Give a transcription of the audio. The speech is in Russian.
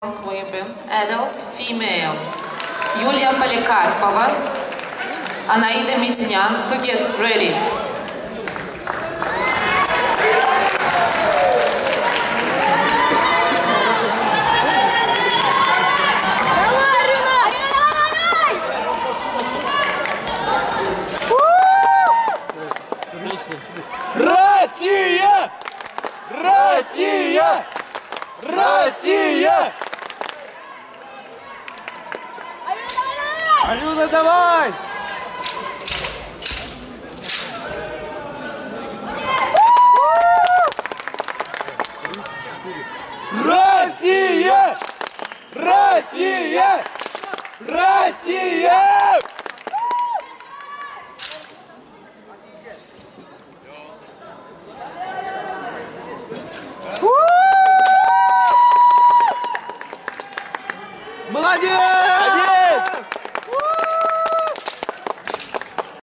Weapons, adults, female. Юлия Поликарпова, Анаида Митинян, to get ready. Россия! Россия! Россия! Алена, давай! Россия! Россия! Россия! Молодец!